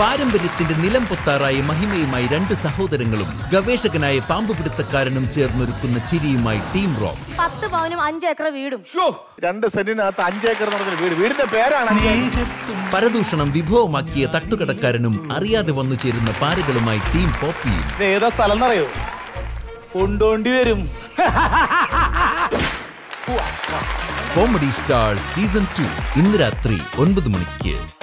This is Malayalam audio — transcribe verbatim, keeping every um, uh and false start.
പാരമ്പര്യത്തിന്റെ നിലം പൊത്താറായ മഹിമയുമായി രണ്ട് സഹോദരങ്ങളും ഗവേഷകനായ പാമ്പുപിടുത്തക്കാരനും ചേർന്നൊരുക്കുന്ന ചിരിയുമായി ടീം റോക്ക്. പത്ത് പവനും അഞ്ച് ഏക്കർ വീടും. രണ്ട് സെന്റിനകത്ത് അഞ്ച് ഏക്കർ വീട്. വീടിന്റെ പേരാണ്. പരദൂഷണം വിഭവമാക്കിയ തട്ടുകടക്കാരനും അറിയാതെ വന്നു ചേരുന്ന പാരകളുമായി ടീം പോപ്പിയും. ഏതാ സ്ഥലം എന്നറിയോ? കൊണ്ടോണ്ടി വരും. കോമഡി സ്റ്റാർ സീസൺ ടു ഇന്ന് രാത്രി ഒൻപത് മണിക്ക്.